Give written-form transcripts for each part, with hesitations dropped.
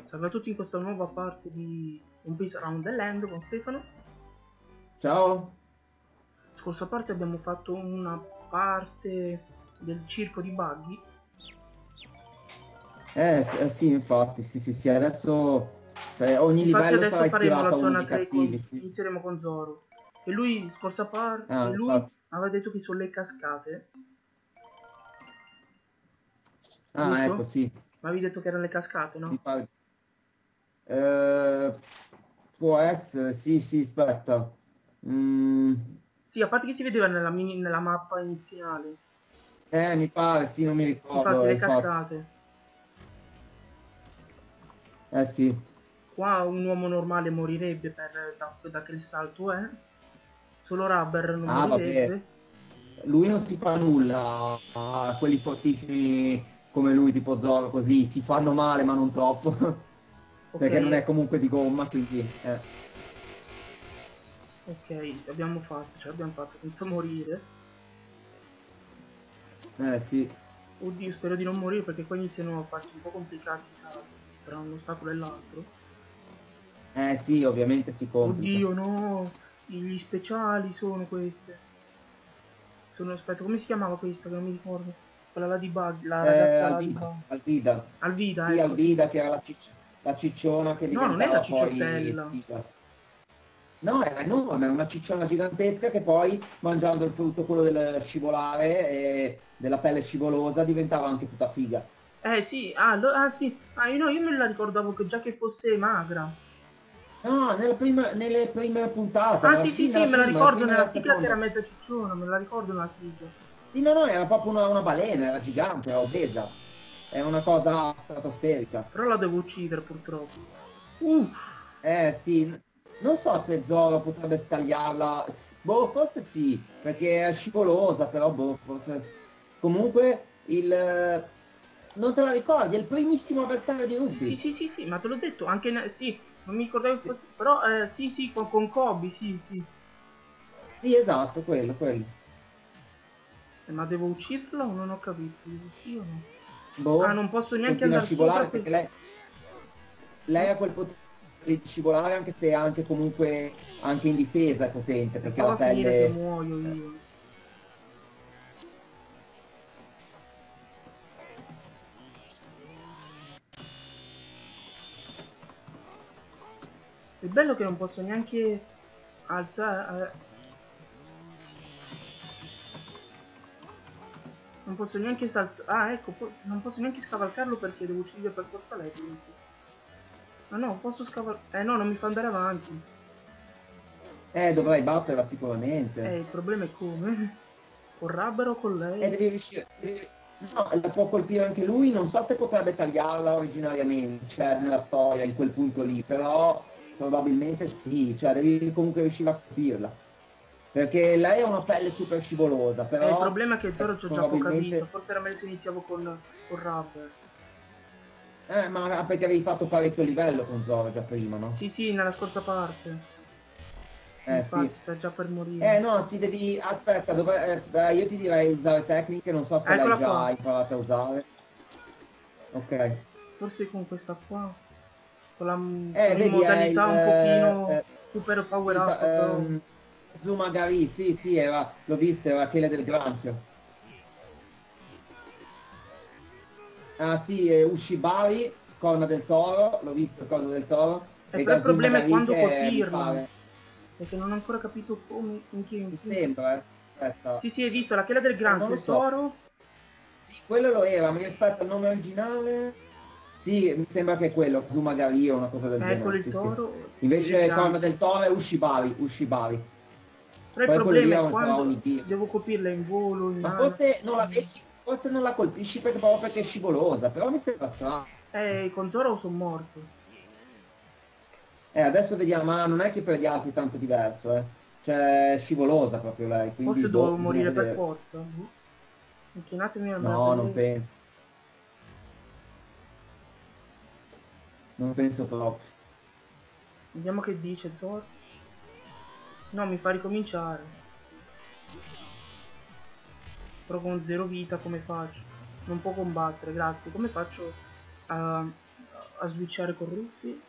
Salve a tutti in questa nuova parte di One Piece Around the Land con Stefano. Ciao. Scorsa parte abbiamo fatto una parte del circo di Buggy. Sì, infatti, sì, adesso ogni Infatti livello adesso sarà faremo ispirato la a uno zona dei 3 cattivi, sì. inizieremo con Zoro. E lui, scorsa parte, Ah, lui infatti. aveva detto che sono le cascate, Ah, ecco, giusto? sì. Ma avevi detto che erano le cascate, Mi no? pare. Eh, Può essere, sì, aspetta. Mm, Sì, a parte che si vedeva nella mappa iniziale. Mi pare, sì, non mi ricordo, Infatti le infatti. cascate. Sì. Qua un uomo normale morirebbe da quel salto, eh? Solo Rubber non Ah, vabbè. morirebbe. Lui non si fa nulla a quelli fortissimi come lui, tipo Zoro, così. Si fanno male, ma non troppo. Ok, Perché non è comunque di gomma, quindi. ok, abbiamo fatto senza morire. Sì. Oddio, spero di non morire perché qua iniziano a farsi un po' complicati i salti tra un ostacolo e l'altro. Sì, ovviamente si complica. Oddio, no! Gli speciali sono queste. Aspetta, come si chiamava questa? Che non mi ricordo. Quella là di Bug, la ragazza là di Alvida, Bug. Alvida. Alvida, Sì, ecco, sì. Alvida che era la cicciona che No, non è la diventava poi cicciottella. figa. No, era enorme, era una cicciona gigantesca che poi mangiando il frutto, quello del scivolare e della pelle scivolosa, diventava anche tutta figa. Sì, sì. Ah, io me la ricordavo che già che fosse magra. No, nelle prime puntate, Ah, sì, sì, sì, sì, nella me la prima, la ricordo prima e nella la sigla che era seconda. mezza cicciona, me la ricordo nella sigla. Sì, no, era proprio una balena, era gigante, era obesa. È una cosa stratosferica. Però la devo uccidere purtroppo. Uff, Sì, non so se Zoro potrebbe tagliarla. Boh, forse sì, perché è scivolosa, però boh, forse. Comunque, non te la ricordi, è il primissimo avversario di sì, sì, Ruby. sì, sì, sì, ma te l'ho detto, anche sì, non mi ricordavo che fosse, però sì, sì, con Kobe, sì, sì. Sì, esatto, quello. Ma devo ucciderla o non ho capito? Devo sì o no? Ah, Boh, non posso neanche continua a andare sopra scivolare per... perché lei No? ha quel potere di scivolare anche se è anche comunque anche in difesa è potente, E perché qua la va a finire che pelle. muoio io. È bello che non posso neanche alzare... non posso neanche saltare... Ah, ecco, non posso neanche scavalcarlo perché devo uccidere per forza lei, penso. Ma no, posso scavalcare... no, non mi fa andare avanti. Dovrai batterla sicuramente. Il problema è come? Con Rubber o con lei? Devi riuscire. No, la può colpire anche lui, non so se potrebbe tagliarla originariamente, cioè nella storia, in quel punto lì, però probabilmente sì, cioè devi comunque riuscire a colpirla. Perché lei ha una pelle super scivolosa, Il però problema è che Zoro c'ho già poca vita, probabilmente. forse era meglio se iniziavo con Rubber. Ma perché avevi fatto parecchio livello con Zoro già prima, no? Sì, sì, nella scorsa parte. Sì. Infatti, sta già per morire. No, si devi. Aspetta, io ti direi usare tecniche, non so se l'hai Eccola già qua. imparata a usare. Ok. Forse con questa qua. Sono in Vedi, è il. modalità un pochino super power Sì, up, però. Zumagari, sì, l'ho visto, era quella del granchio. Ah sì, Ushibari, corna del toro, l'ho visto il corno del toro, e Però il problema è Gazumagari quando che mi colpirla. pare. Perché non ho ancora capito come, Mi in che. sembra, aspetta. Sì, sì, hai visto, la quella del Non granchio, lo il so. toro. Sì, quello lo era, mi aspetta il nome originale. Sì, mi sembra che è quello, Zumagari o una cosa del Quello genere, il sì. toro ed il Invece corna del granchio. toro è Ushibari. Però il Poi quello lì problema è sarà quando Onigiri. devo colpirla in volo, in Ma mano. forse non la colpisci proprio perché è scivolosa, però mi sembra strano. Con Zoro sono morto. Adesso vediamo, ma non è che per gli altri è tanto diverso, eh. Cioè, è scivolosa proprio lei, quindi Forse boh, dovevo bisogna morire per vedere. forza. Boh. Inchinatemi a me a No, non vedere. penso. Non penso proprio. Vediamo che dice Zoro. No, mi fa ricominciare. Però con 0 vita come faccio? Non può combattere, grazie. Come faccio a a switchare con Ruffi.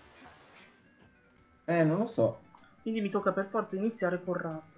Non lo so. Quindi mi tocca per forza iniziare con Rubber.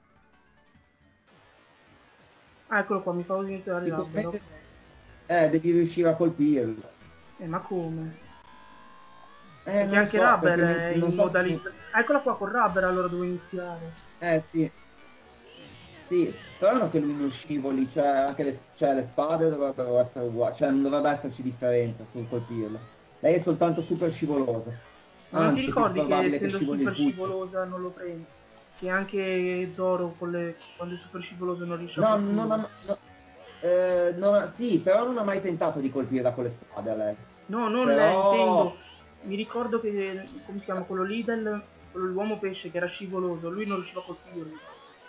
Ah, eccolo qua, mi fa iniziare Rubber, ok. Sicuramente devi riuscire a colpirlo. Ma come? Non Perché lo anche so, Rubber perché è non in so se tu... modalità... Ah, eccola qua, con Rubber allora devo iniziare. Sì. Sì, strano che lui non scivoli, cioè anche le spade dovrebbero essere uguali, cioè non dovrebbe esserci differenza sul colpirlo. Lei è soltanto super scivolosa. Ma non ti Anzi, è più ricordi che probabile che essendo scivoli il super pugno. scivolosa non lo prendi? Che anche Zoro quando è super scivoloso non riesce a No, non colpirlo. ha, no, sì, però non ha mai tentato di colpirla con le spade a lei. No, non lei, Però... intendo. Mi ricordo che, come si chiama, quello lì quello l'uomo pesce che era scivoloso, lui non riusciva a colpirlo.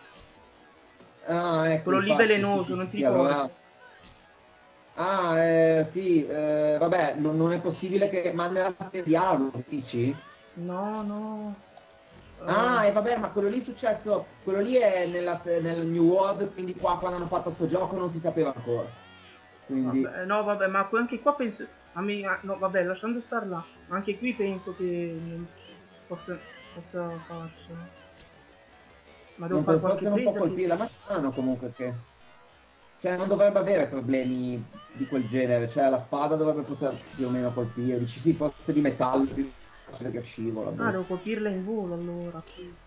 Ah, ecco, Quello lì infatti, sì, velenoso, sì, non sì, ti sì, ricordi? allora... Ah, sì, vabbè, non è possibile che... Ma nella serie diavolo, dici? No, no. Ah, e vabbè, ma quello lì è successo, quello lì è nel New World, quindi qua quando hanno fatto sto gioco non si sapeva ancora. Quindi, Vabbè, no, vabbè, ma anche qua penso... no, vabbè, lasciando star là. Ma anche qui penso che non possa farcela. Ma devo fare qualche forse non può presa che... colpirla, ma strano comunque che... Cioè non dovrebbe avere problemi di quel genere, cioè la spada dovrebbe poter più o meno colpire, dici sì, forse di metallo è più facile che scivola, Ah, boh. devo colpirla in volo allora, questo.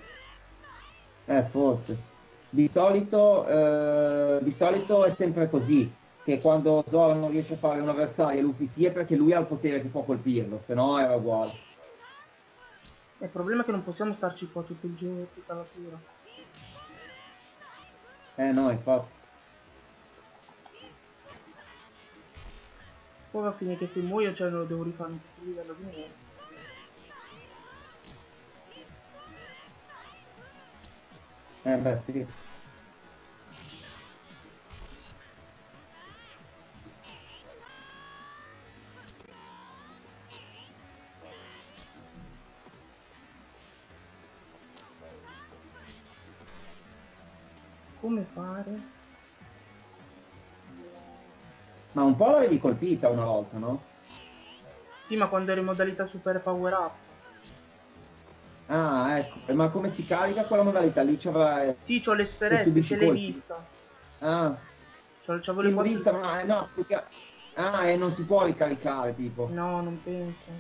Forse. Di solito è sempre così, che quando Zoro non riesce a fare un avversario, Luffy sì è perché lui ha il potere che può colpirlo, se no era uguale. Il problema è che non possiamo starci qua tutto il giorno, tutta la sera. No, infatti. Poi va a finire che se muoio, cioè non lo devo rifare in tutto il livello di nuovo. Beh, sì. Come fare? Ma un po' l'avevi colpita una volta, no? Sì, ma quando ero in modalità super power up. Ah, ecco. Ma come si carica quella modalità? Lì c'avrà... Sì, c'ho le se sferette, subisci se l'hai colpi. vista. Ah, C'avevo sì, le l'ho quattro... vista, ma no, Ah, e non si può ricaricare, tipo. No, non penso.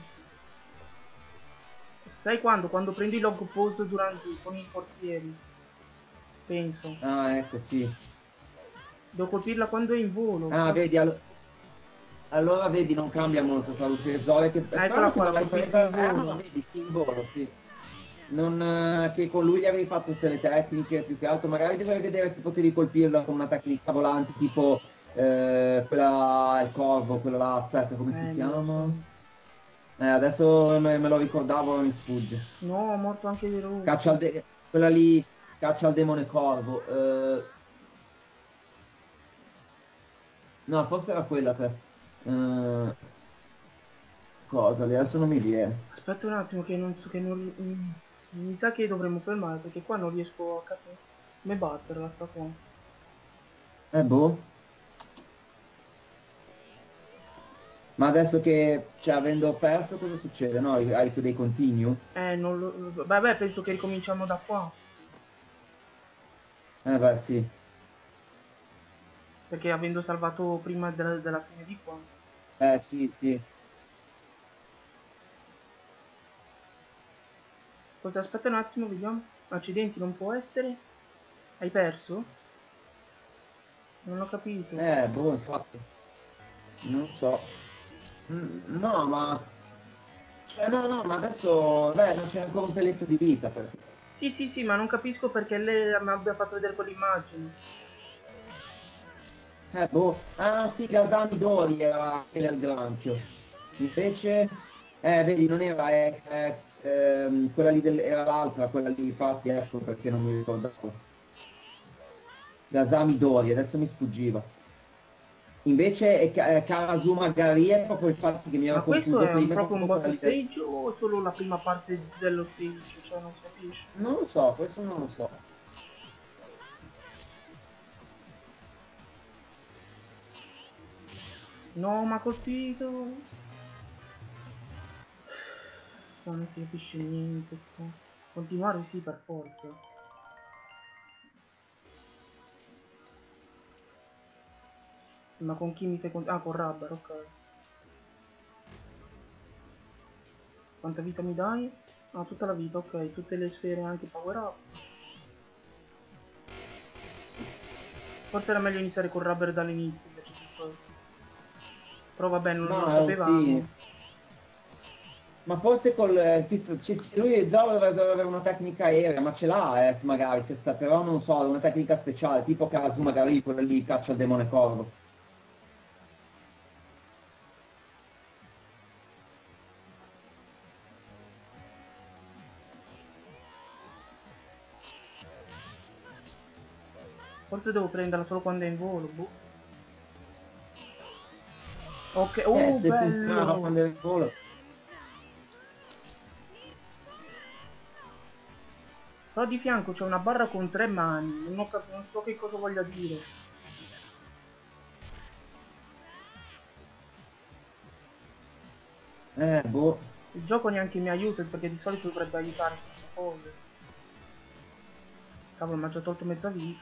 Sai quando? Quando prendi log pose durante con i forzieri. Penso. Ah, ecco, sì. Devo colpirla quando è in volo. Ah, vedi, allora vedi, non cambia molto tra Luffy e Zoro, che è Ah, eccola strano che qua, non l'ho l'hai colpita in presa... Ah, no, volo. vedi, sì, in volo, sì. Non, che con lui gli avevi fatto tutte le tecniche, più che altro, magari dovrei vedere se potevi colpirla con una tecnica volante, tipo quella, il corvo, quella là, aspetta, come si Non lo chiama? so. Adesso me lo ricordavo, non mi sfugge. No, è morto anche di Scaccia Rufy. quella lì, scaccia al demone corvo. No, forse era quella che... eh, cosa lì, adesso non mi viene. Aspetta un attimo che non so che non... Mi sa che dovremmo fermare perché qua non riesco a capire come batterla sta qua. Boh. Ma adesso che, cioè, avendo perso, cosa succede? No, hai dei continue? Non lo... Vabbè, penso che ricominciamo da qua. Beh, sì. Perché avendo salvato prima della fine di qua. Sì, sì. Cosa? Aspetta un attimo, vediamo. Accidenti, non può essere? Hai perso? Non ho capito. Boh, infatti. Non so. No, ma... Cioè, no, no, ma adesso... Beh, non c'è ancora un peletto di vita, perché... Sì, sì, sì, ma non capisco perché lei mi abbia fatto vedere quell'immagine. Boh. Ah, sì, Galdani Dori era quella del granchio. Invece... vedi, non era... quella lì era l'altra, quella lì, infatti, ecco perché non mi ricordavo. Gazami Dori, adesso mi sfuggiva. Invece Karazuma Gari è proprio il fatto che mi Ma ero questo confuso è prima, è proprio un proprio boss quella lì del... stage o solo la prima parte dello stage? Cioè, non si capisce. Non lo so, questo non lo so. No, mi ha colpito. Qua non si capisce niente. Qua. Continuare sì, per forza. Ma con chi mi fai ah, con Rubber, ok. Quanta vita mi dai? Ah, tutta la vita, ok. Tutte le sfere anche power up. Forse era meglio iniziare con Rubber dall'inizio invece di poi. Però vabbè, non lo sapevamo. Sì. Ma forse lui già dovrebbe avere una tecnica aerea, ma ce l'ha, magari, se sa, però non so, una tecnica speciale, tipo Kazu magari quello lì caccia il demone corvo. Forse devo prenderla solo quando è in volo, boh. Ok, Se bello! funziona quando è in volo. Però di fianco c'è una barra con 3 mani, non so che cosa voglia dire. Boh. Il gioco neanche mi aiuta perché di solito dovrebbe aiutare queste cose. Cavolo, mi ha già tolto mezza vita.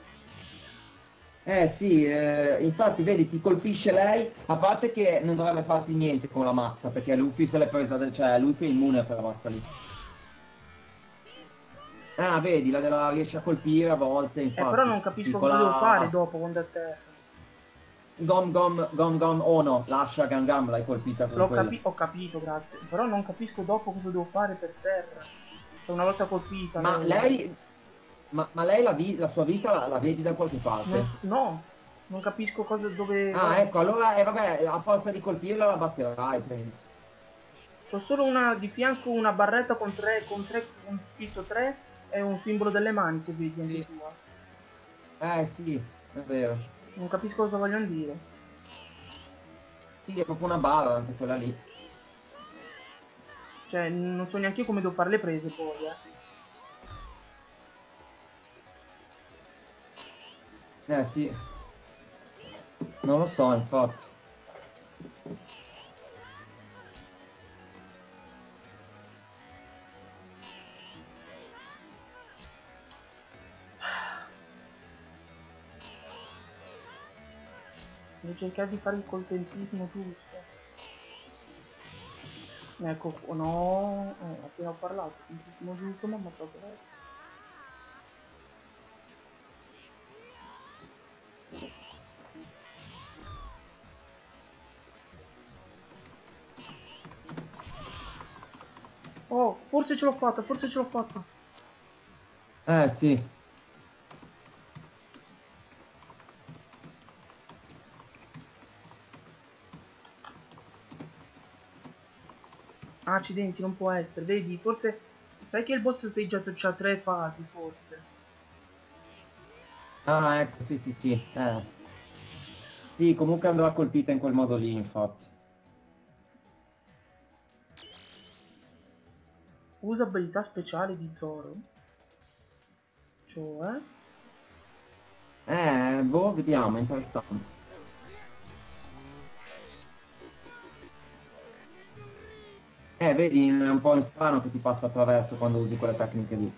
Sì, infatti vedi, ti colpisce lei, a parte che non dovrebbe farti niente con la mazza, perché Luffy se l'è presa, cioè Luffy è immune per la mazza lì. Ah, vedi, la riesce a colpire a volte, Però infatti. non Sì, capisco con cosa devo fare la dopo quando è a terra. Gom Gom, oh no, lascia Gangam, l'hai colpita con quella. Ho capito, grazie. Però non capisco dopo cosa devo fare per terra. Cioè, una volta colpita Ma lei, ma lei la sua vita la vedi da qualche parte? No, non capisco cosa dove Ah, va. ecco, allora, vabbè, a forza di colpirla la batterai, penso. C'ho solo una di fianco una barretta con scritto 3 e un simbolo delle mani, se vedi anche Sì. tu. Sì, è vero. Non capisco cosa vogliono dire. Sì, è proprio una barra anche quella lì. Cioè, non so neanche io come devo fare le prese poi, Sì. Non lo so, infatti. Devo cercare di fare col tempismo giusto. Ecco, no, appena ho parlato, tempismo giusto, ma proprio adesso. Oh, forse ce l'ho fatta, forse ce l'ho fatta. Sì. Accidenti, non può essere, vedi, forse... Sai che il boss stage c'ha 3 fasi, forse. Ah, ecco, sì, sì, sì. Sì, comunque andrà colpita in quel modo lì, infatti. Usa abilità speciali di Zoro. Cioè... Boh, vediamo, interessante. Vedi, è un po' strano che ti passa attraverso quando usi quelle tecniche lì.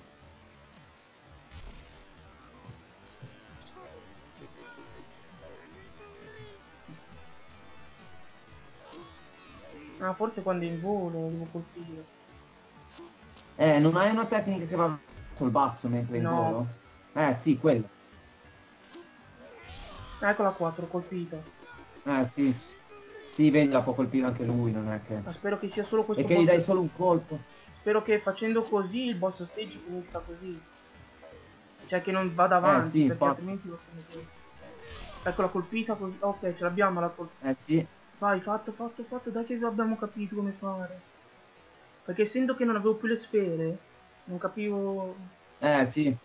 Ah, forse quando è in volo devo colpire. Non hai una tecnica che va sul basso mentre in No. volo? Sì, quello. Eccola qua, te l'ho colpita. Sì. Sì, vedi, la può colpire anche lui, non è che... Ma spero che sia solo E questo che gli boss. dai solo un colpo. Spero che facendo così il boss stage finisca così. Cioè che non vada avanti, Sì, perché infatti. altrimenti lo fanno così. Eccola colpita così. Ok, ce l'abbiamo la colpita. Sì. Vai, fatto, dai che abbiamo capito come fare. Perché essendo che non avevo più le sfere, non capivo... Sì.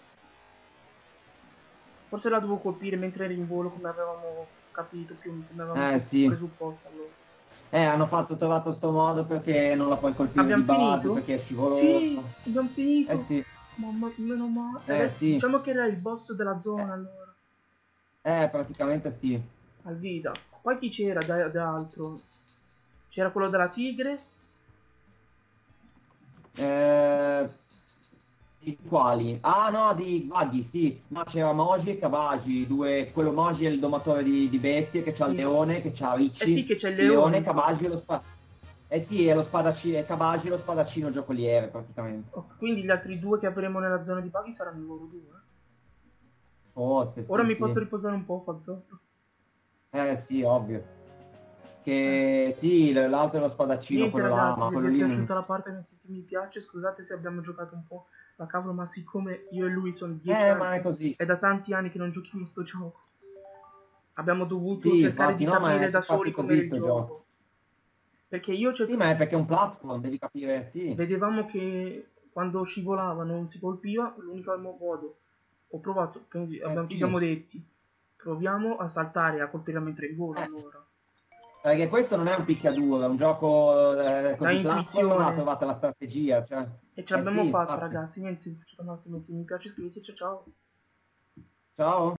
Forse la dovevo colpire mentre ero in volo come avevamo capito più, come avevamo Sì. presupposto allora. Hanno trovato sto modo perché non la puoi colpire Abbiamo di base, finito? perché è scivolosa. Sì, abbiamo finito. Sì. Mamma, meno male. Sì. Diciamo che era il boss della zona allora. Praticamente sì. Alvida. Poi chi c'era da altro? C'era quello della tigre. Di quali? Ah no, di Buggy, sì. No, c'era Moji e Cabaji, due... quello Moji è il domatore di bestie, che c'ha il Sì. leone, che c'ha Eh sì, Ricci, che c'è il il leone, leone. Cabaji e lo Eh sì, è lo spadaccino, è Cabaji lo spadaccino giocoliere, praticamente. Ok, quindi gli altri due che avremo nella zona di buggy saranno loro due. Forse, Ora sì, mi posso sì. riposare un po', Fazotto. Sì, ovvio. Eh. Che sì, l'altro è lo spadaccino, Niente quello là, ragazzi, ma se vi quello è lì piaciuta la parte mettete mi piace, scusate se abbiamo giocato un po' a cavolo, ma siccome io e lui sono 10 anni, ma è così. è da tanti anni che non giochiamo sto gioco, abbiamo dovuto Sì, cercare infatti, di no, ma è capire da soli infatti com'era così il sto gioco. gioco. Perché io Sì, ma è perché è un platform, devi capire, sì. vedevamo che quando scivolava non si colpiva, l'unico modo, ho provato, ci siamo Sì, detti, proviamo a saltare e a colpire mentre in volo eh, allora. perché questo non è un picchiaduro, è un gioco Da così platform, ma intuizione. trovate la strategia, cioè. E ce l'abbiamo Sì, fatta infatti. ragazzi, niente, se vi è piaciuta la parte, mi piace, iscriveteci, ciao ciao. Ciao.